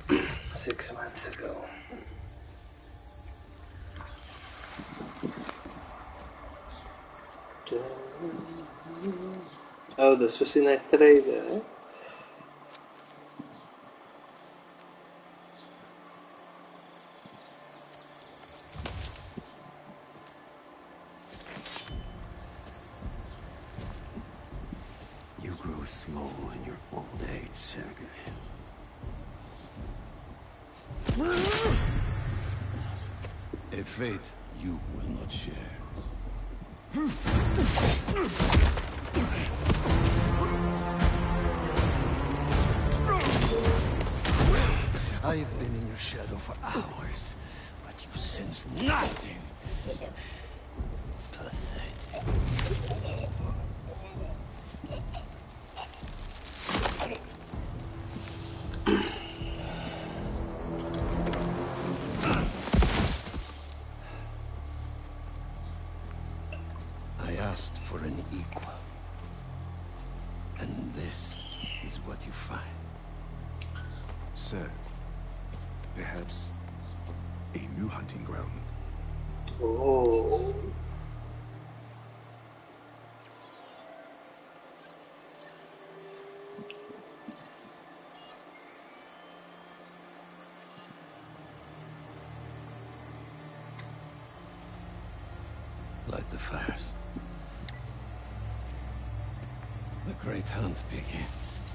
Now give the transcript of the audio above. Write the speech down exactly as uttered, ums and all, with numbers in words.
Six months ago. Oh, this was in a trailer. You grow slow in your old age, Sergei. A fate you will not share. I have been in your shadow for hours, but you sense nothing. Pathetic. I asked for an equal. And this is what you find. Sir, perhaps a new hunting ground. Oh. Light the fires. The great hunt begins.